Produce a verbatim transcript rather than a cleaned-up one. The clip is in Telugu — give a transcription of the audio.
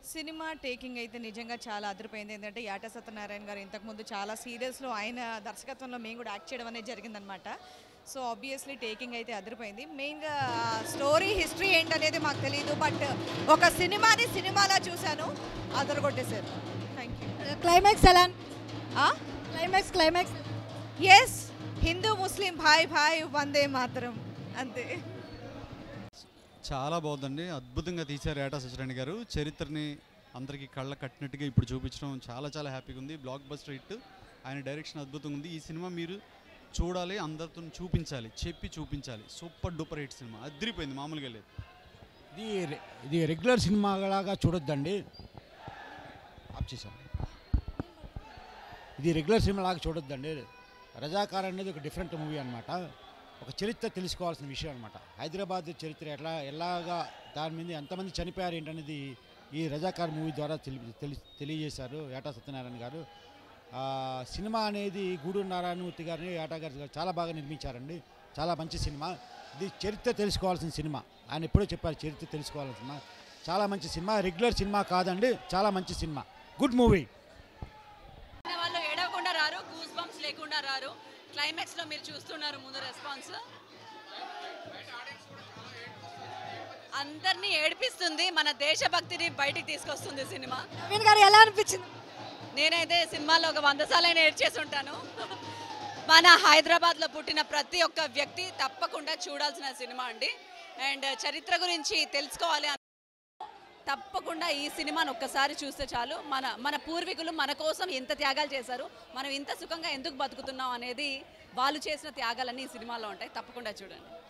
సినిమా టేకింగ్ అయితే నిజంగా చాలా అదిరిపోయింది. ఏంటంటే యాట సత్యనారాయణ గారు ఇంతకుముందు చాలా సీరియల్స్లో ఆయన దర్శకత్వంలో మేము కూడా యాక్ట్ చేయడం అనేది జరిగిందనమాట. సో ఆబ్వియస్లీ టేకింగ్ అయితే అదిరిపోయింది. మెయిన్గా స్టోరీ హిస్టరీ ఏంటనేది మాకు తెలియదు, బట్ ఒక సినిమాని సినిమాలా చూశాను, అదరగొట్టేశారు. Thank you. క్లైమాక్స్ ఎలా climax climax yes, Hindu Muslim భాయ్ భాయ్ వందే మాతరం అంతే. చాలా బాగుందండి, అద్భుతంగా తీశారు ఏటా సత్యనారాయణ గారు. చరిత్రని అందరికీ కళ్ళ కట్టినట్టుగా ఇప్పుడు చూపించడం చాలా చాలా హ్యాపీగా ఉంది. బ్లాక్ బస్టర్ హిట్, ఆయన డైరెక్షన్ అద్భుతంగా ఉంది. ఈ సినిమా మీరు చూడాలి, అందరితో చూపించాలి, చెప్పి చూపించాలి. సూపర్ డూపర్ హిట్ సినిమా, అదిరిపోయింది, మామూలుగా లేదు. ఇది ఇది రెగ్యులర్ సినిమా లాగా చూడొద్దండి. ఆప్ చేశాను. ఇది రెగ్యులర్ సినిమా లాగా చూడొద్దండి. రజాకార్ అనేది ఒక డిఫరెంట్ మూవీ అనమాట. ఒక చరిత్ర తెలుసుకోవాల్సిన విషయం అనమాట. హైదరాబాద్ చరిత్ర ఎట్లా ఎలాగా దాని మీద ఎంతమంది చనిపోయారు ఏంటనేది ఈ రజాకార్ మూవీ ద్వారా తెలి తెలి తెలియజేశారు ఏటా సత్యనారాయణ గారు. సినిమా అనేది గూడూరు నారాయణమూర్తి గారిని ఏటా గారు చాలా బాగా నిర్మించారండి. చాలా మంచి సినిమా. ఇది చరిత్ర తెలుసుకోవాల్సిన సినిమా. ఆయన ఎప్పుడో చెప్పారు, చరిత్ర తెలుసుకోవాల్సిన సినిమా. చాలా మంచి సినిమా, రెగ్యులర్ సినిమా కాదండి, చాలా మంచి సినిమా, గుడ్ మూవీ. వాళ్ళు ఏడవకుండా రారు, గూస్ బంప్స్ లేకుండా రారు. క్లైమాక్స్ లో మీరు చూస్తున్నారు ముందు రెస్పాన్స్ అందరినీ ఏడిపిస్తుంది, మన దేశభక్తిని బయటికి తీసుకొస్తుంది సినిమా. నవీన్ గారు ఎలా అనిపించింది? నేనైతే సినిమాలో ఒక వంద సార్లు ఏడ్చేసి ఉంటాను. మన హైదరాబాద్లో పుట్టిన ప్రతి ఒక్క వ్యక్తి తప్పకుండా చూడాల్సిన సినిమా అండి. అండ్ చరిత్ర గురించి తెలుసుకోవాలి తప్పకుండా ఈ సినిమాను ఒక్కసారి చూస్తే చాలు. మన మన పూర్వీకులు మన కోసం ఎంత త్యాగాలు చేశారు, మనం ఇంత సుఖంగా ఎందుకు బతుకుతున్నాం అనేది వాళ్ళు చేసిన త్యాగాలన్నీ ఈ సినిమాలో ఉంటాయి. తప్పకుండా చూడండి.